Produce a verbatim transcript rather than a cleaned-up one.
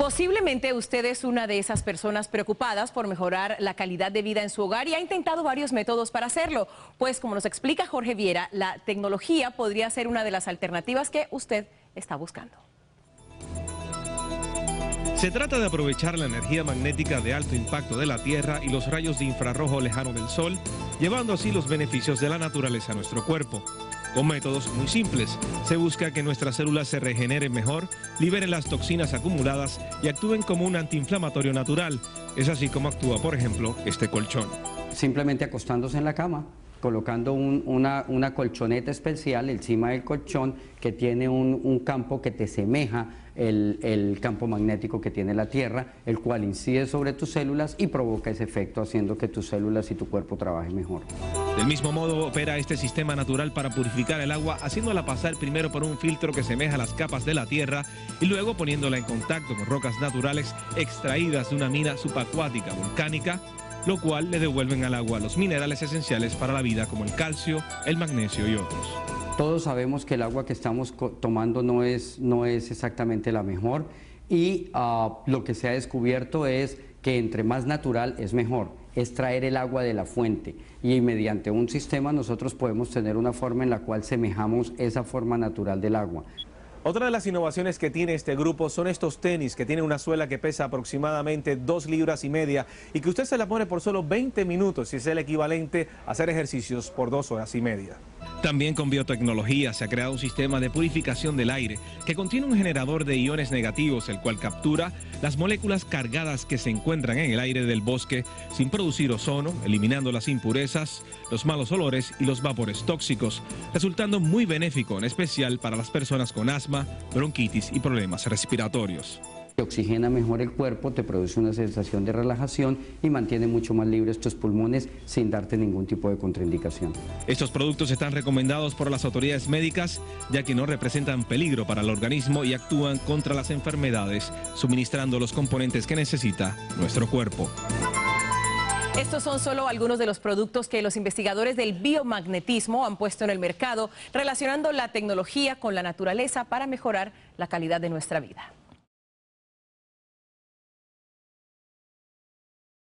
Posiblemente usted es una de esas personas preocupadas por mejorar la calidad de vida en su hogar y ha intentado varios métodos para hacerlo. Pues como nos explica Jorge Viera, la tecnología podría ser una de las alternativas que usted está buscando. Se trata de aprovechar la energía magnética de alto impacto de la Tierra y los rayos de infrarrojo lejano del Sol, llevando así los beneficios de la naturaleza a nuestro cuerpo. Con métodos muy simples, se busca que nuestras células se regeneren mejor, liberen las toxinas acumuladas y actúen como un antiinflamatorio natural. Es así como actúa, por ejemplo, este colchón. Simplemente acostándose en la cama, colocando un, una, una colchoneta especial encima del colchón que tiene un, un campo que te semeja el, el campo magnético que tiene la Tierra, el cual incide sobre tus células y provoca ese efecto haciendo que tus células y tu cuerpo trabajen mejor. Del mismo modo opera este sistema natural para purificar el agua, haciéndola pasar primero por un filtro que semeja las capas de la Tierra y luego poniéndola en contacto con rocas naturales extraídas de una mina subacuática volcánica, lo cual le devuelven al agua los minerales esenciales para la vida como el calcio, el magnesio y otros. Todos sabemos que el agua que estamos tomando no es, no es exactamente la mejor y uh, lo que se ha descubierto es que entre más natural es mejor, es traer el agua de la fuente y mediante un sistema nosotros podemos tener una forma en la cual semejamos esa forma natural del agua. Otra de las innovaciones que tiene este grupo son estos tenis que tienen una suela que pesa aproximadamente dos libras y media y que usted se la pone por solo veinte minutos y es el equivalente a hacer ejercicios por dos horas y media. También con biotecnología se ha creado un sistema de purificación del aire que contiene un generador de iones negativos, el cual captura las moléculas cargadas que se encuentran en el aire del bosque sin producir ozono, eliminando las impurezas, los malos olores y los vapores tóxicos, resultando muy benéfico, en especial para las personas con asma, bronquitis y problemas respiratorios. Oxigena mejor el cuerpo, te produce una sensación de relajación y mantiene mucho más libres tus pulmones sin darte ningún tipo de contraindicación. Estos productos están recomendados por las autoridades médicas ya que no representan peligro para el organismo y actúan contra las enfermedades, suministrando los componentes que necesita nuestro cuerpo. Estos son solo algunos de los productos que los investigadores del biomagnetismo han puesto en el mercado, relacionando la tecnología con la naturaleza para mejorar la calidad de nuestra vida.